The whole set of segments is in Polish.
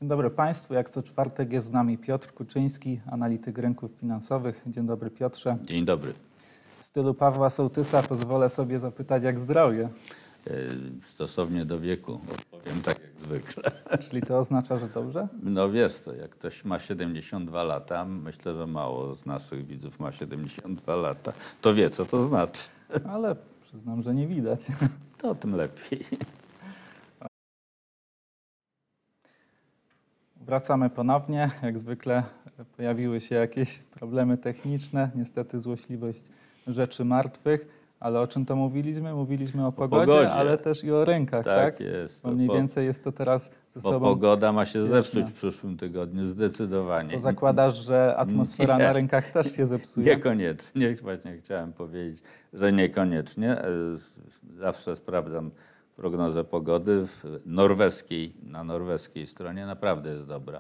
Dzień dobry Państwu. Jak co czwartek jest z nami Piotr Kuczyński, analityk rynków finansowych. Dzień dobry Piotrze. Dzień dobry. W stylu Pawła Sołtysa pozwolę sobie zapytać, jak zdrowie. Stosownie do wieku odpowiem tak jak zwykle. Czyli to oznacza, że dobrze? No wiesz to, jak ktoś ma 72 lata, myślę, że mało z naszych widzów ma 72 lata, to wie, co to znaczy. Ale przyznam, że nie widać. To tym lepiej. Wracamy ponownie. Jak zwykle pojawiły się jakieś problemy techniczne. Niestety złośliwość rzeczy martwych. Ale o czym to mówiliśmy? Mówiliśmy o pogodzie, ale też i o rynkach, tak? Tak jest. Bo mniej więcej jest to teraz ze sobą. Bo pogoda ma się zepsuć w przyszłym tygodniu, zdecydowanie. To zakładasz, że atmosfera na rynkach też się zepsuje? Niekoniecznie. Właśnie chciałem powiedzieć, że niekoniecznie. Zawsze sprawdzam prognozę pogody na norweskiej stronie. Naprawdę jest dobra.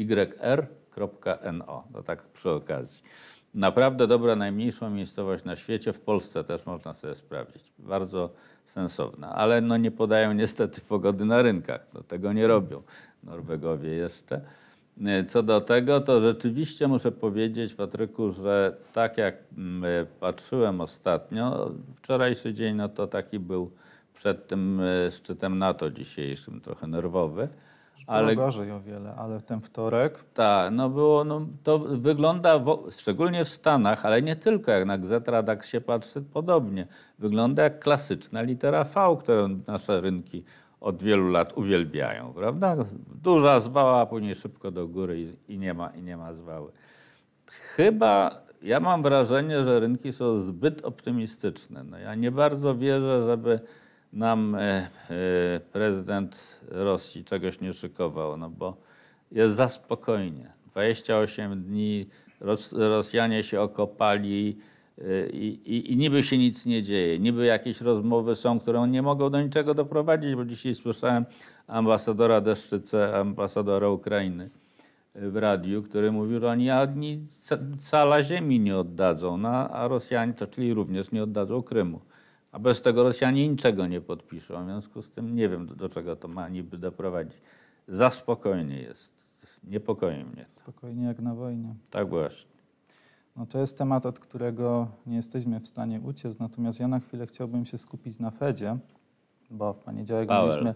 yr.no. To tak przy okazji. Naprawdę dobra, najmniejszą miejscowość na świecie, w Polsce też można sobie sprawdzić. Bardzo sensowna, ale no nie podają niestety pogody na rynkach. Do tego nie robią Norwegowie jeszcze. Co do tego, to rzeczywiście muszę powiedzieć, Patryku, że tak jak patrzyłem ostatnio, wczorajszy dzień, no to taki był przed tym szczytem NATO dzisiejszym, trochę nerwowy. Ale gorzej o wiele, ale ten wtorek. Tak, to wygląda, szczególnie w Stanach, ale nie tylko, jak na Xetradak się patrzy, podobnie. Wygląda jak klasyczna litera V, którą nasze rynki od wielu lat uwielbiają, prawda? Duża zwała, a później szybko do góry i nie ma zwały. Chyba ja mam wrażenie, że rynki są zbyt optymistyczne. No ja nie bardzo wierzę, żeby nam prezydent Rosji czegoś nie szykował, no bo jest za spokojnie. 28 dni, Rosjanie się okopali i niby się nic nie dzieje. Niby jakieś rozmowy są, które nie mogą do niczego doprowadzić, bo dzisiaj słyszałem ambasadora Deszczycę, ambasadora Ukrainy w radiu, który mówił, że oni cala ziemi nie oddadzą, no, a Rosjanie, to czyli również nie oddadzą Krymu. A bez tego Rosjanie niczego nie podpiszą. W związku z tym nie wiem, do czego to ma niby doprowadzić. Za spokojnie jest. Niepokoi mnie. Spokojnie jak na wojnie. Tak właśnie. No to jest temat, od którego nie jesteśmy w stanie uciec. Natomiast ja na chwilę chciałbym się skupić na Fedzie, bo w poniedziałek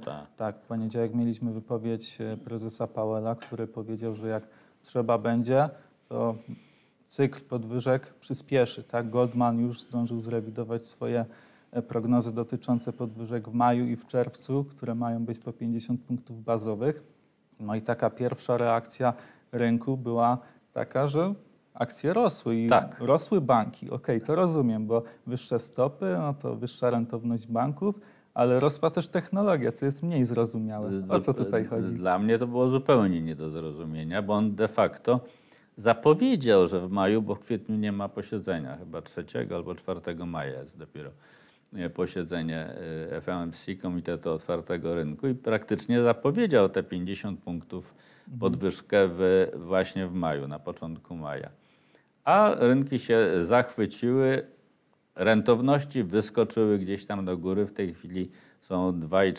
mieliśmy wypowiedź prezesa Powella, który powiedział, że jak trzeba będzie, to cykl podwyżek przyspieszy. Tak? Goldman już zdążył zrewidować swoje prognozy dotyczące podwyżek w maju i w czerwcu, które mają być po 50 punktów bazowych. No i taka pierwsza reakcja rynku była taka, że akcje rosły i rosły banki. Okej, to rozumiem, bo wyższe stopy, no to wyższa rentowność banków, ale rosła też technologia, co jest mniej zrozumiałe. O co tutaj chodzi? Dla mnie to było zupełnie nie do zrozumienia, bo on de facto zapowiedział, że w maju, bo w kwietniu nie ma posiedzenia, chyba 3 albo 4 maja jest dopiero posiedzenie FOMC, Komitetu Otwartego Rynku, i praktycznie zapowiedział te 50 punktów podwyżkę właśnie w maju, na początku maja. A rynki się zachwyciły, rentowności wyskoczyły gdzieś tam do góry, w tej chwili są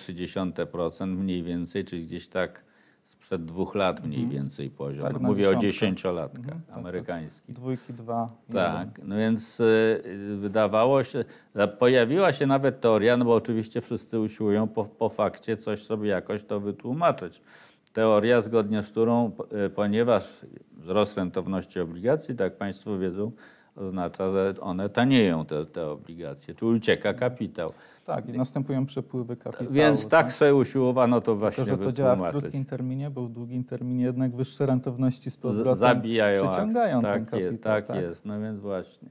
2,3% mniej więcej, czyli gdzieś tak sprzed 2 lat mniej więcej poziom. Tak, mówię o 10-latkach amerykańskich. 2,2. Tak, no więc wydawało się, pojawiła się nawet teoria, no bo oczywiście wszyscy usiłują po fakcie coś sobie jakoś to wytłumaczyć. Teoria, zgodnie z którą, ponieważ wzrost rentowności obligacji, tak Państwo wiedzą, oznacza, że one tanieją, te obligacje, czy ucieka kapitał. Tak, i następują przepływy kapitału. Więc tak sobie usiłowano to właśnie wytłumaczyć. Tylko, że to działa w krótkim terminie, bo w długim terminie jednak wyższe rentowności z powrotem zabijają przyciągają ten kapitał. Tak jest, no więc właśnie.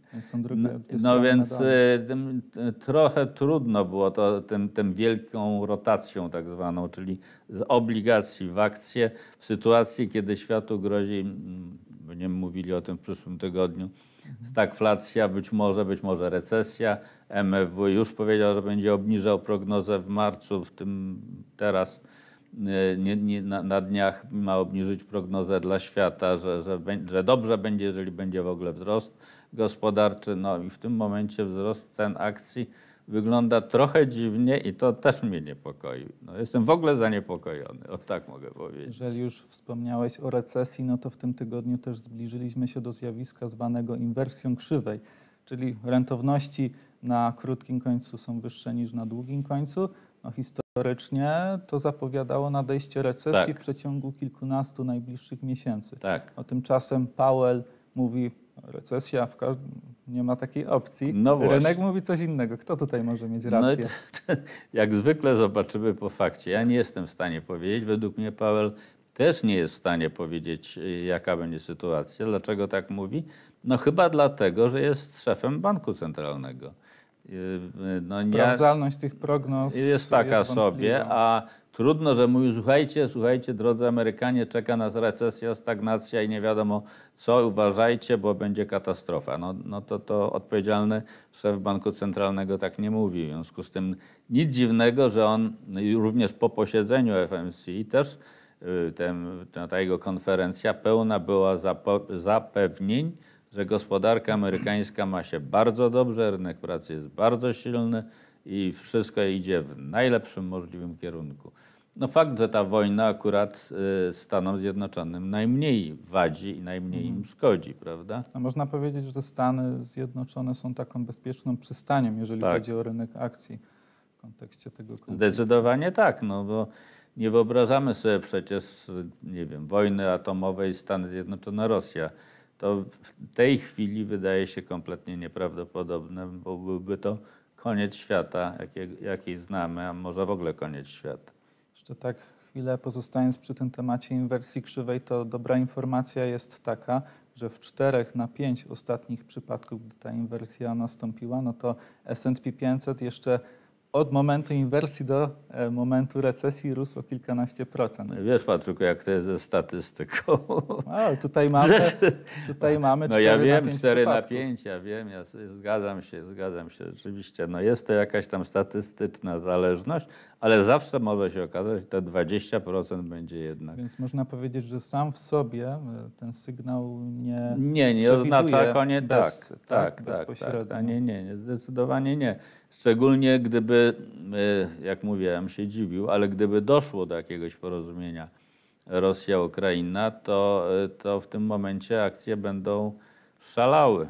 Więc trochę trudno było to tym wielką rotacją tak zwaną, czyli z obligacji w akcje w sytuacji, kiedy światu grozi, będziemy mówili o tym w przyszłym tygodniu, stagflacja, być może recesja. MFW już powiedział, że będzie obniżał prognozę w marcu, w tym teraz na dniach ma obniżyć prognozę dla świata, że dobrze będzie, jeżeli będzie w ogóle wzrost gospodarczy. No i w tym momencie wzrost cen akcji wygląda trochę dziwnie i to też mnie niepokoi. No, jestem w ogóle zaniepokojony, o tak mogę powiedzieć. Jeżeli już wspomniałeś o recesji, no to w tym tygodniu też zbliżyliśmy się do zjawiska zwanego inwersją krzywej, czyli rentowności na krótkim końcu są wyższe niż na długim końcu. No, historycznie to zapowiadało nadejście recesji w przeciągu kilkunastu najbliższych miesięcy. O tymczasem Powell mówi, recesja, nie ma takiej opcji. No Rynek mówi coś innego. Kto tutaj może mieć rację? No, jak zwykle zobaczymy po fakcie. Ja nie jestem w stanie powiedzieć. Według mnie Powell też nie jest w stanie powiedzieć, jaka będzie sytuacja. Dlaczego tak mówi? No chyba dlatego, że jest szefem banku centralnego. No, sprawdzalność tych prognoz jest taka sobie, a trudno, że mówi, słuchajcie, drodzy Amerykanie, czeka nas recesja, stagnacja i nie wiadomo co, uważajcie, bo będzie katastrofa. No to odpowiedzialny szef banku centralnego tak nie mówi. W związku z tym nic dziwnego, że on również po posiedzeniu FMC też ta jego konferencja pełna była zapewnień, że gospodarka amerykańska ma się bardzo dobrze, rynek pracy jest bardzo silny i wszystko idzie w najlepszym możliwym kierunku. No fakt, że ta wojna akurat Stanom Zjednoczonym najmniej wadzi i najmniej im szkodzi, prawda? A można powiedzieć, że Stany Zjednoczone są taką bezpieczną przystanią, jeżeli chodzi o rynek akcji w kontekście tego konfliktu. Zdecydowanie tak, no bo nie wyobrażamy sobie przecież, nie wiem, wojny atomowej Stany Zjednoczone-Rosja. To w tej chwili wydaje się kompletnie nieprawdopodobne, bo byłby to koniec świata, jaki znamy, a może w ogóle koniec świata. Jeszcze tak chwilę pozostając przy tym temacie inwersji krzywej, to dobra informacja jest taka, że w 4 na 5 ostatnich przypadków, gdy ta inwersja nastąpiła, no to S&P 500 jeszcze od momentu inwersji do momentu recesji rósł o kilkanaście procent. Wiesz, Patryku, jak to jest ze statystyką. A, tutaj mamy 4 no ja wiem, na 5 4 na przypadków. 5, ja wiem, ja zgadzam się, rzeczywiście. No jest to jakaś tam statystyczna zależność, ale zawsze może się okazać, że te 20% będzie jednak. Więc można powiedzieć, że sam w sobie ten sygnał nie oznacza koniec. Bezpośrednio. Tak, nie, zdecydowanie nie. Szczególnie gdyby, jak mówiłem, się dziwił, ale gdyby doszło do jakiegoś porozumienia Rosja-Ukraina, to w tym momencie akcje będą szalały.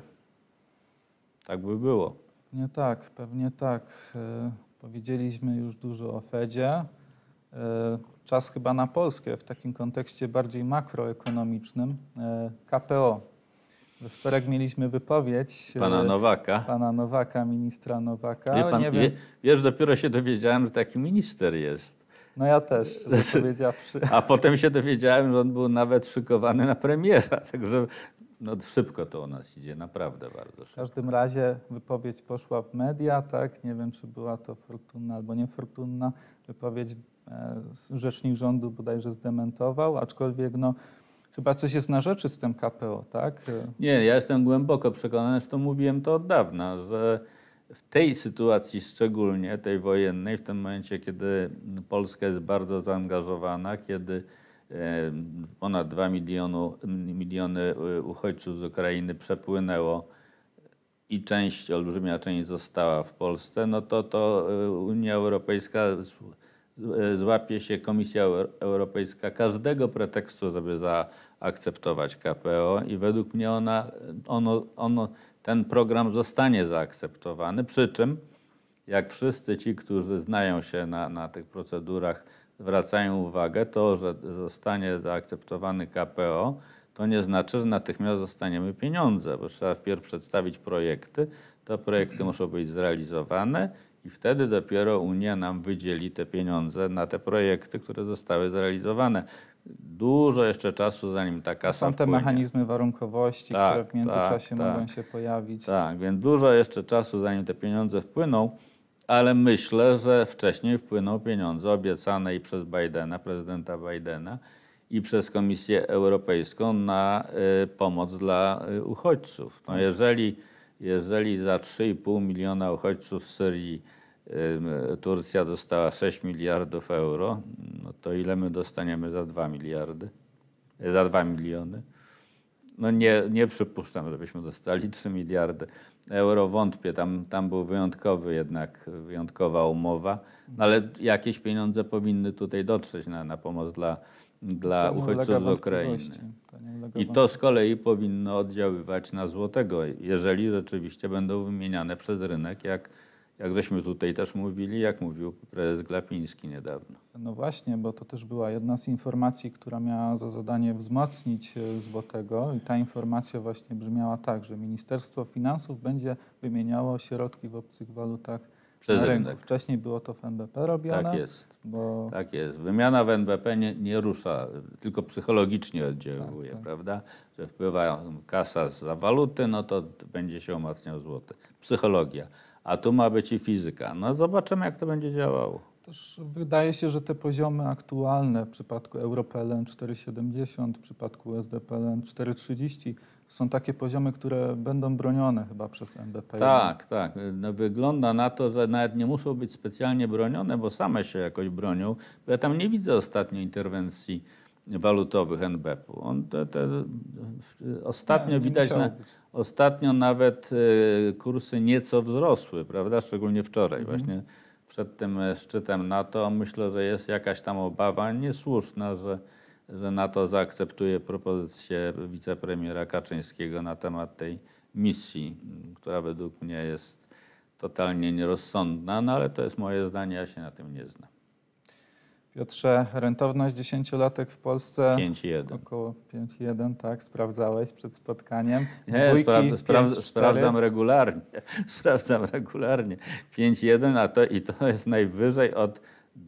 Tak by było. Pewnie tak. Powiedzieliśmy już dużo o Fedzie. Czas chyba na Polskę w takim kontekście bardziej makroekonomicznym. KPO. We wtorek mieliśmy wypowiedź pana Nowaka, ministra Nowaka. Wiesz, dopiero się dowiedziałem, że taki minister jest. No ja też, szczerze powiedziawszy. A potem się dowiedziałem, że on był nawet szykowany na premiera. Także szybko to u nas idzie, naprawdę bardzo szybko. W każdym razie wypowiedź poszła w media, tak? Nie wiem, czy była to fortunna albo niefortunna wypowiedź. Rzecznik rządu bodajże zdementował, aczkolwiek chyba coś jest na rzeczy z tym KPO, tak? Nie, ja jestem głęboko przekonany, zresztą mówiłem to od dawna, że w tej sytuacji szczególnie, tej wojennej, w tym momencie, kiedy Polska jest bardzo zaangażowana, kiedy ponad 2 miliony uchodźców z Ukrainy przepłynęło i olbrzymia część została w Polsce, no to Unia Europejska złapie się, Komisja Europejska każdego pretekstu, żeby zaakceptować KPO i według mnie ten program zostanie zaakceptowany, przy czym jak wszyscy ci, którzy znają się na tych procedurach, zwracają uwagę, to, że zostanie zaakceptowany KPO, to nie znaczy, że natychmiast dostaniemy pieniądze, bo trzeba wpierw przedstawić projekty, te projekty muszą być zrealizowane i wtedy dopiero Unia nam wydzieli te pieniądze na te projekty, które zostały zrealizowane. Dużo jeszcze czasu, zanim ta kasa Są te mechanizmy warunkowości, które w międzyczasie mogą się pojawić. Tak, więc dużo jeszcze czasu, zanim te pieniądze wpłyną, ale myślę, że wcześniej wpłyną pieniądze obiecane i przez prezydenta Bidena i przez Komisję Europejską na pomoc dla uchodźców. No jeżeli za 3,5 miliona uchodźców z Syrii Turcja dostała 6 miliardów euro, no to ile my dostaniemy za 2 miliony? No nie przypuszczam, żebyśmy dostali 3 miliardy euro, wątpię. Tam był wyjątkowa umowa, no ale jakieś pieniądze powinny tutaj dotrzeć na pomoc dla uchodźców z Ukrainy. I to z kolei powinno oddziaływać na złotego, jeżeli rzeczywiście będą wymieniane przez rynek, jak żeśmy tutaj też mówili, jak mówił prezes Glapiński niedawno. No właśnie, bo to też była jedna z informacji, która miała za zadanie wzmocnić złotego i ta informacja właśnie brzmiała tak, że Ministerstwo Finansów będzie wymieniało środki w obcych walutach przez rynku. rynek. Wcześniej było to w NBP robione. Tak jest. Tak jest. Wymiana w NBP nie rusza, tylko psychologicznie oddziałuje, tak. Prawda? Że wpływa kasa za waluty, no to będzie się umacniał złoty. Psychologia. A tu ma być i fizyka. No zobaczymy, jak to będzie działało. Też wydaje się, że te poziomy aktualne w przypadku EuroPLN 4,70, w przypadku USD-PLN 4,30 są takie poziomy, które będą bronione chyba przez NBP. Tak. No, wygląda na to, że nawet nie muszą być specjalnie bronione, bo same się jakoś bronią. Bo ja tam nie widzę ostatnio interwencji walutowych NBP-u. Ostatnio widać, ostatnio nawet kursy nieco wzrosły, prawda? Szczególnie wczoraj właśnie przed tym szczytem NATO. Myślę, że jest jakaś tam obawa niesłuszna, że NATO zaakceptuje propozycję wicepremiera Kaczyńskiego na temat tej misji, która według mnie jest totalnie nierozsądna, no ale to jest moje zdanie, ja się na tym nie znam. Piotrze, rentowność 10-latek w Polsce 5,1. Około 5,1, tak? Sprawdzałeś przed spotkaniem. Nie, sprawdzam regularnie. Sprawdzam regularnie. 5,1, to jest najwyżej od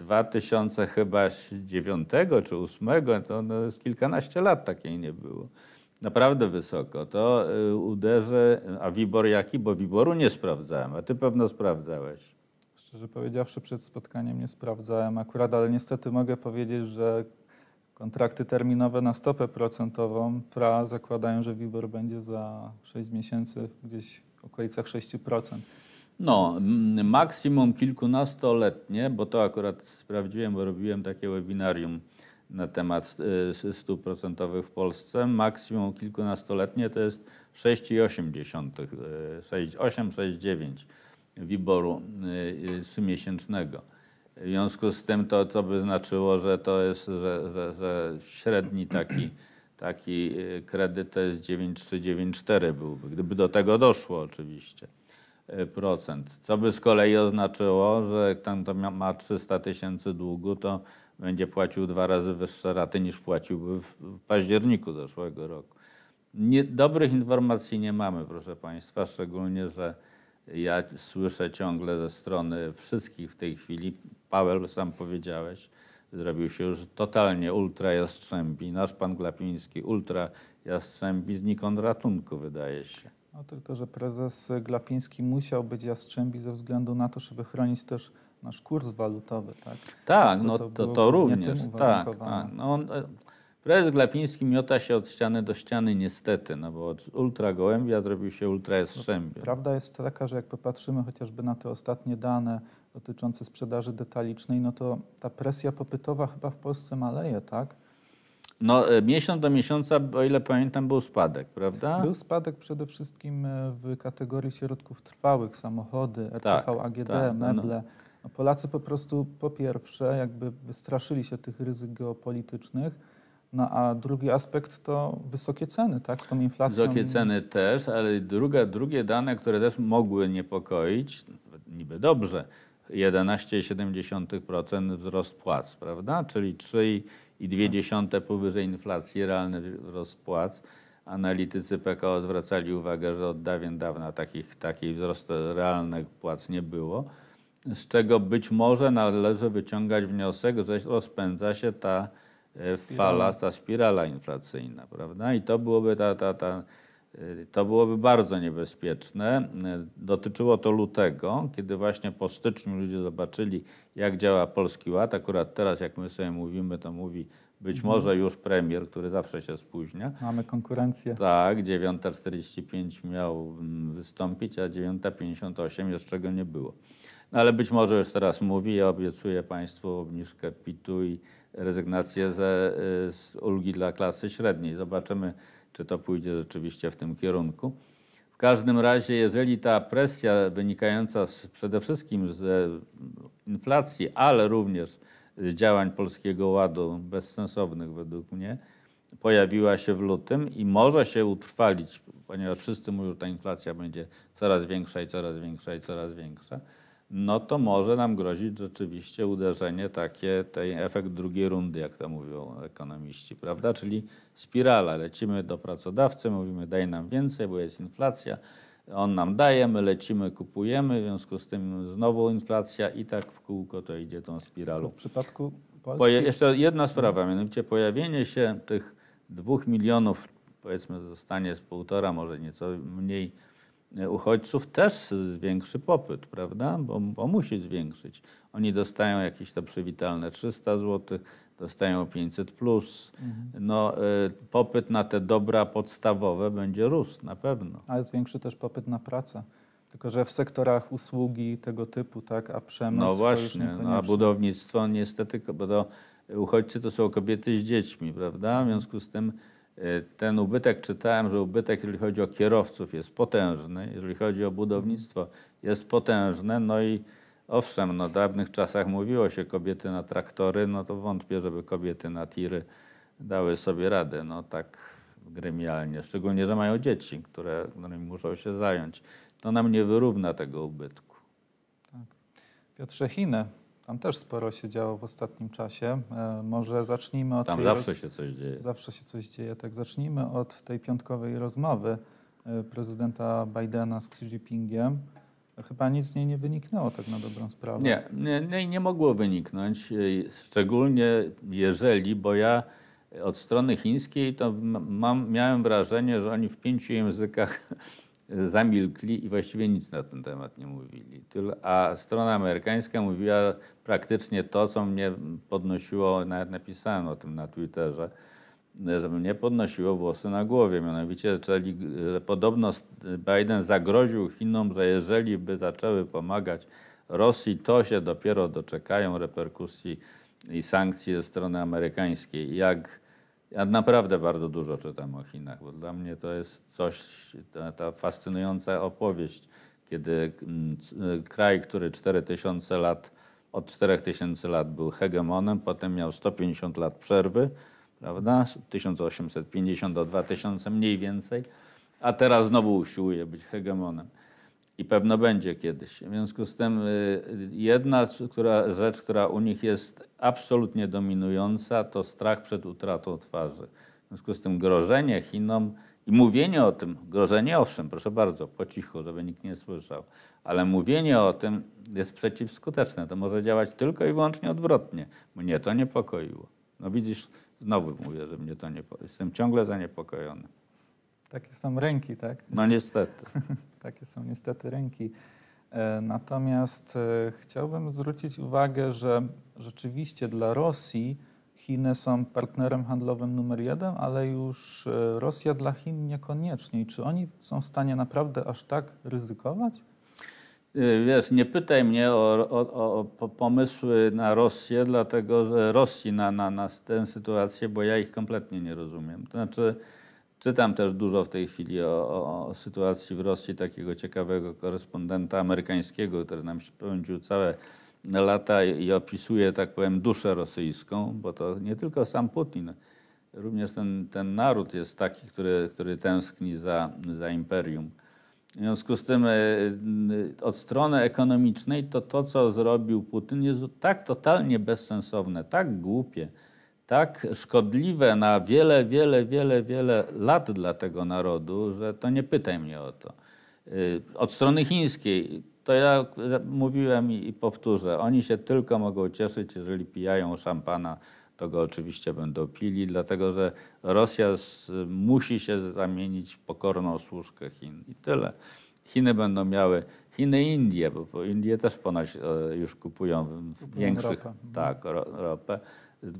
2009 czy 2008, to jest kilkanaście lat takiej nie było. Naprawdę wysoko. To uderzy, a WIBOR jaki? Bo WIBOR-u nie sprawdzałem, a ty pewno sprawdzałeś. Szczerze powiedziawszy, przed spotkaniem nie sprawdzałem akurat, ale niestety mogę powiedzieć, że kontrakty terminowe na stopę procentową FRA zakładają, że WIBOR będzie za 6 miesięcy gdzieś w okolicach 6%. No, maksimum kilkunastoletnie, bo to akurat sprawdziłem, bo robiłem takie webinarium na temat stóp procentowych w Polsce. Maksimum kilkunastoletnie to jest 6,8, 6,9 WIBOR-u 3-miesięcznego. W związku z tym to, co by znaczyło, że to jest, że średni taki kredyt to jest 9,3, 9,4 byłby, gdyby do tego doszło oczywiście. Procent. Co by z kolei oznaczyło, że jak tam to ma 300 000 długu, to będzie płacił 2 razy wyższe raty niż płaciłby w październiku zeszłego roku. Dobrych informacji nie mamy, proszę Państwa, szczególnie, że ja słyszę ciągle ze strony wszystkich w tej chwili, Paweł, sam powiedziałeś, zrobił się już totalnie ultra jastrzębi. Nasz pan Glapiński ultra jastrzębi, znikąd ratunku, wydaje się. No tylko, że prezes Glapiński musiał być jastrzębi ze względu na to, żeby chronić też nasz kurs walutowy, tak? Tak, no to również, tak. No, prezes Glapiński miota się od ściany do ściany niestety, no bo od ultra gołębia zrobił się ultra jastrzębia. Prawda jest taka, że jak popatrzymy chociażby na te ostatnie dane dotyczące sprzedaży detalicznej, no to ta presja popytowa chyba w Polsce maleje, tak? No miesiąc do miesiąca, o ile pamiętam, był spadek, prawda? Był spadek przede wszystkim w kategorii środków trwałych, samochody, RTV, AGD, meble. No Polacy po prostu po pierwsze jakby wystraszyli się tych ryzyk geopolitycznych, no a drugi aspekt to wysokie ceny, tak, z tą inflacją. Wysokie ceny też, ale drugie dane, które też mogły niepokoić, niby dobrze, 11,7% wzrost płac, prawda? Czyli 3,2 powyżej inflacji, realny wzrost płac. Analitycy PKO zwracali uwagę, że od dawna takich wzrostu realnych płac nie było, z czego być może należy wyciągać wniosek, że rozpędza się ta fala, ta spirala inflacyjna, prawda? I to byłoby to byłoby bardzo niebezpieczne. Dotyczyło to lutego, kiedy właśnie po styczniu ludzie zobaczyli, jak działa Polski Ład. Akurat teraz, jak my sobie mówimy, to mówi być może już premier, który zawsze się spóźnia. Mamy konkurencję. Tak, 9:45 miał wystąpić, a 9:58 jeszcze go nie było. No, ale być może już teraz mówi, ja obiecuję Państwu obniżkę PIT-u i rezygnację z ulgi dla klasy średniej. Zobaczymy, czy to pójdzie rzeczywiście w tym kierunku. W każdym razie, jeżeli ta presja wynikająca przede wszystkim z inflacji, ale również z działań Polskiego Ładu, bezsensownych według mnie, pojawiła się w lutym i może się utrwalić, ponieważ wszyscy mówią, że ta inflacja będzie coraz większa i coraz większa i coraz większa, no to może nam grozić rzeczywiście uderzenie takie, ten efekt drugiej rundy, jak to mówią ekonomiści, prawda? Czyli spirala. Lecimy do pracodawcy, mówimy daj nam więcej, bo jest inflacja, on nam daje, my lecimy, kupujemy, w związku z tym znowu inflacja i tak w kółko to idzie tą spiralą. W przypadku Polski... Jeszcze jedna sprawa, mianowicie pojawienie się tych 2 milionów, powiedzmy zostanie z 1,5, może nieco mniej uchodźców, też zwiększy popyt, prawda? Bo musi zwiększyć. Oni dostają jakieś to przywitalne 300 zł, dostają 500+. No, popyt na te dobra podstawowe będzie rósł na pewno. Ale zwiększy też popyt na pracę. Tylko że w sektorach usługi tego typu, tak, a przemysł no właśnie, to już niekoniecznie. No a budownictwo niestety, bo to uchodźcy to są kobiety z dziećmi, prawda? W związku z tym ten ubytek, czytałem, że ubytek, jeżeli chodzi o kierowców, jest potężny, jeżeli chodzi o budownictwo, jest potężne. No i owszem, no w dawnych czasach mówiło się kobiety na traktory, no to wątpię, żeby kobiety na tiry dały sobie radę, no tak gremialnie. Szczególnie, że mają dzieci, którymi muszą się zająć. To nam nie wyrówna tego ubytku. Tak. Piotrze, Chiny. Tam też sporo się działo w ostatnim czasie. Może zacznijmy od... Tam zawsze się coś dzieje. Zawsze się coś dzieje. Tak, zacznijmy od tej piątkowej rozmowy prezydenta Bidena z Xi Jinpingiem. Chyba nic z niej nie wyniknęło tak na dobrą sprawę. Nie mogło wyniknąć. Szczególnie jeżeli, bo ja od strony chińskiej to miałem wrażenie, że oni w 5 językach zamilkli i właściwie nic na ten temat nie mówili. A strona amerykańska mówiła praktycznie to, co mnie podnosiło, nawet napisałem o tym na Twitterze, że mnie podnosiło włosy na głowie. Mianowicie, czyli podobno Biden zagroził Chinom, że jeżeli by zaczęły pomagać Rosji, to się dopiero doczekają reperkusji i sankcji ze strony amerykańskiej. Ja naprawdę bardzo dużo czytam o Chinach, bo dla mnie to jest coś, ta fascynująca opowieść, kiedy kraj, który od 4000 lat był hegemonem, potem miał 150 lat przerwy, prawda, 1850 do 2000 mniej więcej, a teraz znowu usiłuje być hegemonem. I pewno będzie kiedyś. W związku z tym jedna rzecz, która u nich jest absolutnie dominująca, to strach przed utratą twarzy. W związku z tym grożenie Chinom i mówienie o tym, grożenie owszem, proszę bardzo, po cichu, żeby nikt nie słyszał, ale mówienie o tym jest przeciwskuteczne. To może działać tylko i wyłącznie odwrotnie. Mnie to niepokoiło. No widzisz, znowu mówię, że mnie to niepokoiło. Jestem ciągle zaniepokojony. Takie są ręki, tak? No niestety. Takie są niestety ręki. Natomiast chciałbym zwrócić uwagę, że rzeczywiście dla Rosji Chiny są partnerem handlowym numer 1, ale już Rosja dla Chin niekoniecznie. I czy oni są w stanie naprawdę aż tak ryzykować? Wiesz, nie pytaj mnie o pomysły na Rosję, dlatego że Rosji na tę sytuację, bo ja ich kompletnie nie rozumiem. To znaczy, czytam też dużo w tej chwili o sytuacji w Rosji, takiego ciekawego korespondenta amerykańskiego, który nam spędził całe lata i opisuje, tak powiem, duszę rosyjską, bo to nie tylko sam Putin, również ten naród jest taki, który tęskni za imperium. W związku z tym od strony ekonomicznej to, co zrobił Putin, jest tak totalnie bezsensowne, tak głupie, tak szkodliwe na wiele lat dla tego narodu, że to nie pytaj mnie o to. Od strony chińskiej, to ja mówiłem i powtórzę, oni się tylko mogą cieszyć, jeżeli pijają szampana, to go oczywiście będą pili, dlatego że Rosja musi się zamienić w pokorną służkę Chin i tyle. Chiny będą miały, Chiny i Indie, bo Indie też ponoć już kupują większych, tak, ropę z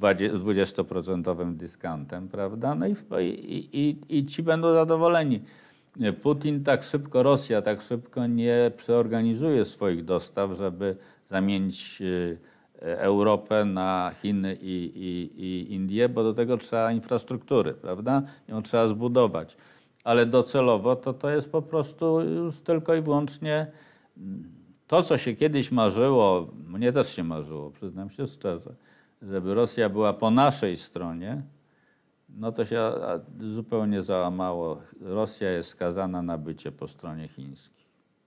20% dyskantem, prawda? No i ci będą zadowoleni. Putin tak szybko, Rosja tak szybko nie przeorganizuje swoich dostaw, żeby zamienić Europę na Chiny i Indie, bo do tego trzeba infrastruktury, prawda? Ją trzeba zbudować. Ale docelowo to jest po prostu już tylko i wyłącznie to, co się kiedyś marzyło, mnie też się marzyło, przyznam się szczerze, żeby Rosja była po naszej stronie, no to się zupełnie załamało. Rosja jest skazana na bycie po stronie chińskiej.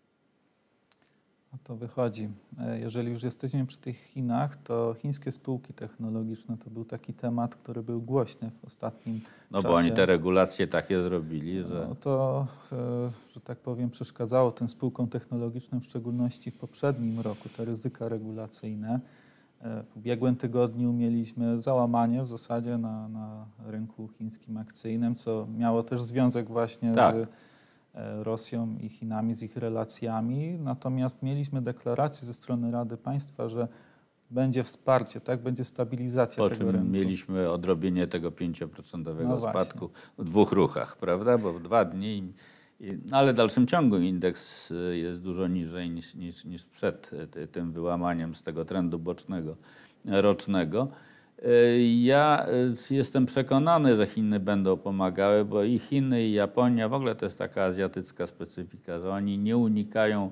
No to wychodzi. Jeżeli już jesteśmy przy tych Chinach, to chińskie spółki technologiczne to był taki temat, który był głośny w ostatnim czasie. No bo oni te regulacje takie zrobili, że... No to, że tak powiem, przeszkadzało tym spółkom technologicznym, w szczególności w poprzednim roku, te ryzyka regulacyjne. W ubiegłym tygodniu mieliśmy załamanie w zasadzie na rynku chińskim akcyjnym, co miało też związek właśnie z Rosją i Chinami, z ich relacjami. Natomiast mieliśmy deklarację ze strony Rady Państwa, że będzie wsparcie, tak? Będzie stabilizacja po tego czym rynku. mieliśmy odrobienie tego 5% spadku w 2 ruchach, prawda? Bo w 2 dni, ale w dalszym ciągu indeks jest dużo niżej niż przed tym wyłamaniem z tego trendu bocznego rocznego. Ja jestem przekonany, że Chiny będą pomagały, bo i Chiny, i Japonia, w ogóle to jest taka azjatycka specyfika, że oni nie unikają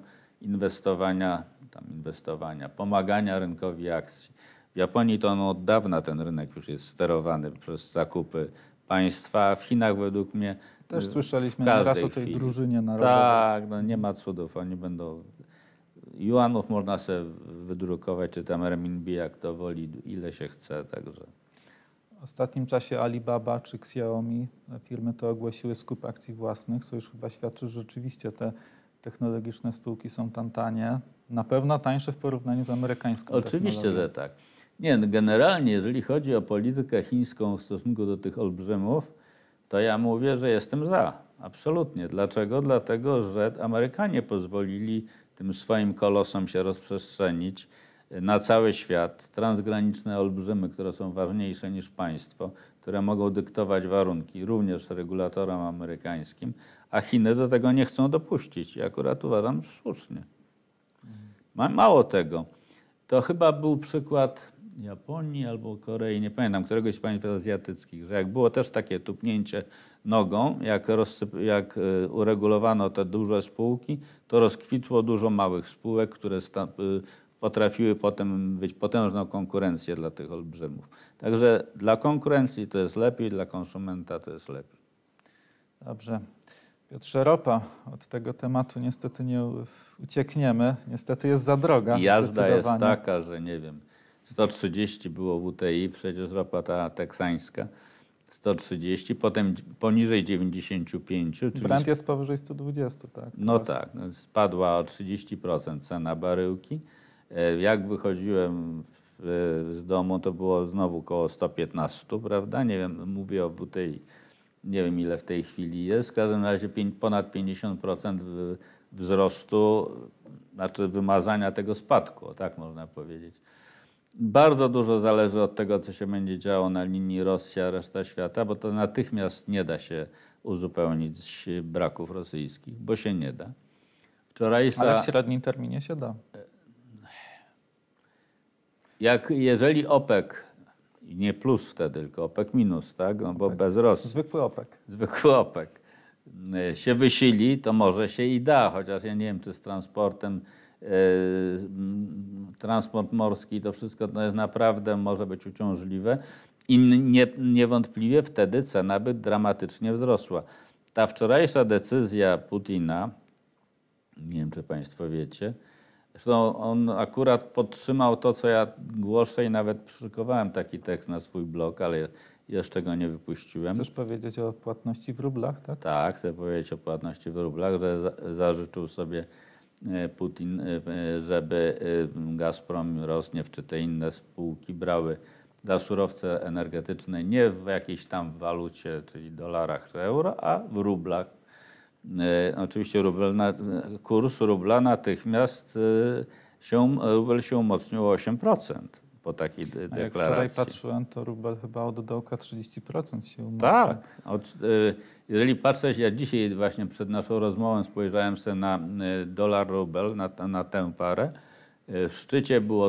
pomagania rynkowi akcji. W Japonii to od dawna ten rynek już jest sterowany przez zakupy państwa, a w Chinach według mnie też słyszeliśmy raz o tej drużynie narodowej. Tak, no nie ma cudów, oni będą... Juanów można sobie wydrukować, czy tam renminbi, jak to woli, ile się chce, także... W ostatnim czasie Alibaba czy Xiaomi, firmy te ogłosiły skup akcji własnych, co już chyba świadczy, że rzeczywiście te technologiczne spółki są tam tanie, na pewno tańsze w porównaniu z amerykańską Oczywiście, że tak. Nie, generalnie jeżeli chodzi o politykę chińską w stosunku do tych olbrzymów, to ja mówię, że jestem za. Absolutnie. Dlaczego? Dlatego, że Amerykanie pozwolili tym swoim kolosom się rozprzestrzenić na cały świat. Transgraniczne olbrzymy, które są ważniejsze niż państwo, które mogą dyktować warunki również regulatorom amerykańskim, a Chiny do tego nie chcą dopuścić. I akurat uważam, że słusznie. Mało tego, to chyba był przykład Japonii albo Korei, nie pamiętam, któregoś z państw azjatyckich, że jak było też takie tupnięcie nogą, jak uregulowano te duże spółki, to rozkwitło dużo małych spółek, które potrafiły potem być potężną konkurencją dla tych olbrzymów. Także dla konkurencji to jest lepiej, dla konsumenta to jest lepiej. Dobrze. Piotrze Ropa, od tego tematu niestety nie uciekniemy. Niestety jest za droga. Jazda jest taka, że nie wiem, 130 było WTI, przecież ropa ta teksańska, 130, potem poniżej 95. Brent jest powyżej 120, tak? No tak, spadła o 30% cena baryłki. Jak wychodziłem z domu, to było znowu około 115, prawda? Nie wiem, mówię o WTI. Nie wiem, ile w tej chwili jest. W każdym razie ponad 50% wzrostu, znaczy wymazania tego spadku, tak można powiedzieć. Bardzo dużo zależy od tego, co się będzie działo na linii Rosja, reszta świata, bo to natychmiast nie da się uzupełnić braków rosyjskich, bo się nie da. Ale w średnim terminie się da. Jeżeli OPEC, nie plus wtedy, tylko OPEC minus, tak? No bo bez Rosji. Zwykły OPEC się wysili, to może się i da, chociaż ja nie wiem, czy z transportem, transport morski, to wszystko to jest naprawdę, może być uciążliwe i niewątpliwie wtedy cena by dramatycznie wzrosła. Ta wczorajsza decyzja Putina, nie wiem, czy państwo wiecie, zresztą on akurat podtrzymał to, co ja głoszę i nawet przyszykowałem taki tekst na swój blog, ale jeszcze go nie wypuściłem. Chcesz powiedzieć o płatności w rublach, tak? Tak, chcę powiedzieć o płatności w rublach, że zażyczył sobie Putin, żeby Gazprom, Rosneft czy te inne spółki brały za surowce energetyczne nie w jakiejś tam walucie, czyli dolarach czy euro, a w rublach. Oczywiście kurs rubla natychmiast rubel się umocnił o 8% po takiej deklaracji. Jak wczoraj patrzyłem, to rubel chyba od dołka 30% się umocnił. Tak. Jeżeli patrzeć, ja dzisiaj właśnie przed naszą rozmową spojrzałem sobie na dolar rubel, na tę parę W szczycie było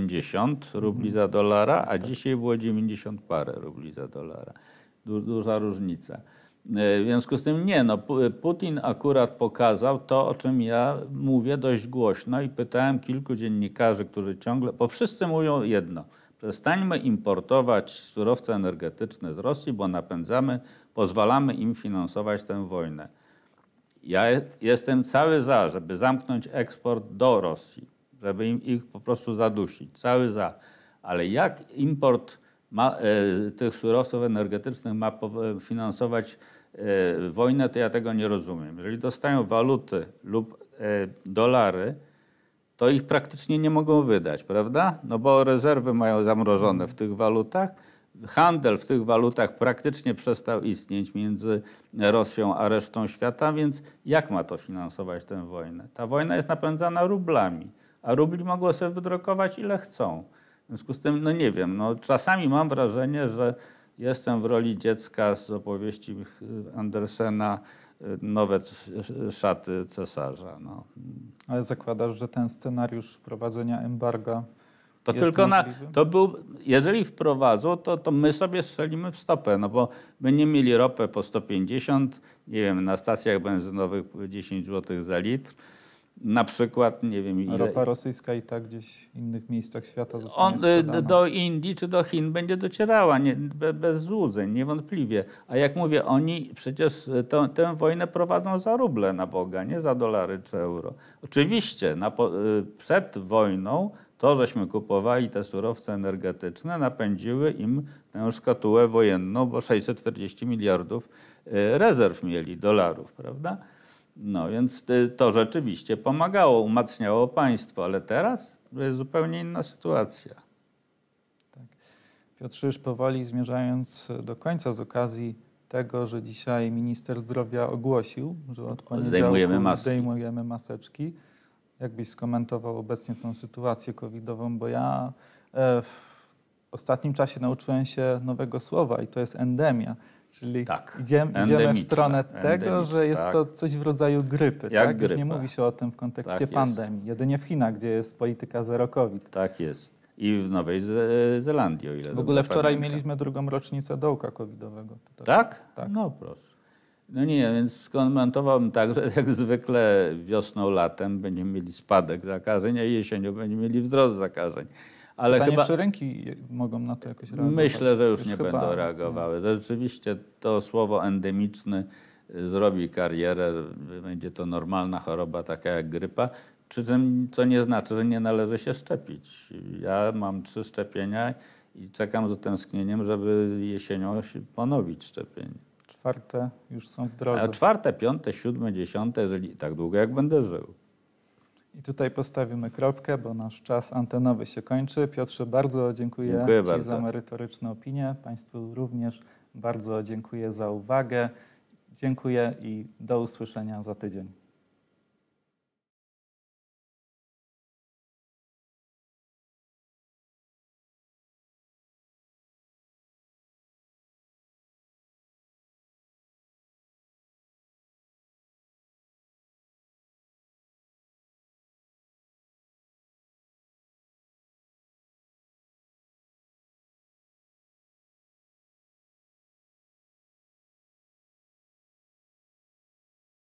150 rubli za dolara, a dzisiaj było 90 parę rubli za dolara. Duża różnica. W związku z tym nie, no Putin akurat pokazał to, o czym ja mówię dość głośno i pytałem kilku dziennikarzy, którzy ciągle, bo wszyscy mówią jedno: przestańmy importować surowce energetyczne z Rosji, bo pozwalamy im finansować tę wojnę. Ja jestem cały za, żeby zamknąć eksport do Rosji, żeby ich po prostu zadusić, cały za. Ale jak import tych surowców energetycznych ma finansować wojnę, to ja tego nie rozumiem. Jeżeli dostają waluty lub dolary, to ich praktycznie nie mogą wydać, prawda? No bo rezerwy mają zamrożone w tych walutach. Handel w tych walutach praktycznie przestał istnieć między Rosją a resztą świata, więc jak ma to finansować tę wojnę? Ta wojna jest napędzana rublami, a rubli mogą sobie wydrukować ile chcą. W związku z tym, no nie wiem, no czasami mam wrażenie, że jestem w roli dziecka z opowieści Andersena Nowe szaty cesarza. No. Ale zakładasz, że ten scenariusz wprowadzenia embarga to jest tylko możliwy? jeżeli wprowadzą, to my sobie strzelimy w stopę, no bo będziemy mieli ropę po 150, nie wiem, na stacjach benzynowych 10 zł za litr. Na przykład, nie wiem ile. Ropa rosyjska i tak gdzieś w innych miejscach świata zostanie sprzedana. Do Indii czy do Chin będzie docierała, bez złudzeń, niewątpliwie. A jak mówię, oni przecież tę wojnę prowadzą za ruble na Boga, nie za dolary czy euro. Oczywiście przed wojną to, żeśmy kupowali te surowce energetyczne, napędziły im tę szkatułę wojenną, bo 640 miliardów rezerw mieli dolarów, prawda? No więc to rzeczywiście pomagało, umacniało państwo, ale teraz to jest zupełnie inna sytuacja. Tak. Piotrze, już powoli zmierzając do końca, z okazji tego, że dzisiaj minister zdrowia ogłosił, że od poniedziałku zdejmujemy maseczki. Jak byś skomentował obecnie tę sytuację covidową? Bo ja w ostatnim czasie nauczyłem się nowego słowa i to jest endemia. Czyli idziemy w stronę tego, że jest to coś w rodzaju grypy. Jak tak? grypa. Już nie mówi się o tym w kontekście pandemii. Jedynie w Chinach, gdzie jest polityka zero COVID. Tak jest. I w Nowej Zelandii, o ile w ogóle wczoraj mieliśmy drugą rocznicę dołka covidowego. Tak? No proszę. No nie, więc skomentowałbym tak, że jak zwykle wiosną, latem będziemy mieli spadek zakażeń, a jesienią będziemy mieli wzrost zakażeń. Ale pytanie, czy rynki mogą na to jakoś reagować? Myślę, że już nie będą reagowały. Rzeczywiście to słowo endemiczny zrobi karierę, będzie to normalna choroba, taka jak grypa, przy czym to nie znaczy, że nie należy się szczepić. Ja mam 3 szczepienia i czekam z utęsknieniem, żeby jesienią ponowić szczepienie. 4 już są w drodze. A 4, 5, 7, 10, jeżeli tak długo jak będę żył. I tutaj postawimy kropkę, bo nasz czas antenowy się kończy. Piotrze, bardzo dziękuję Ci za merytoryczne opinie. Państwu również bardzo dziękuję za uwagę. Dziękuję i do usłyszenia za tydzień.